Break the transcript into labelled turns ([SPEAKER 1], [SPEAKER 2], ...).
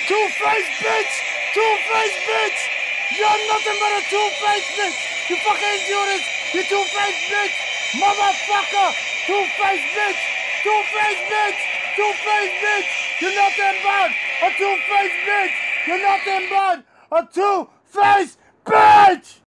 [SPEAKER 1] Two-faced bitch! Two-faced bitch! You're nothing but a two-faced bitch! You fucking Judas! You two-faced bitch! Motherfucker! Two-faced bitch! Two-faced bitch! Two-faced bitch! You're nothing but a two-faced bitch! You're nothing but a two-faced bitch!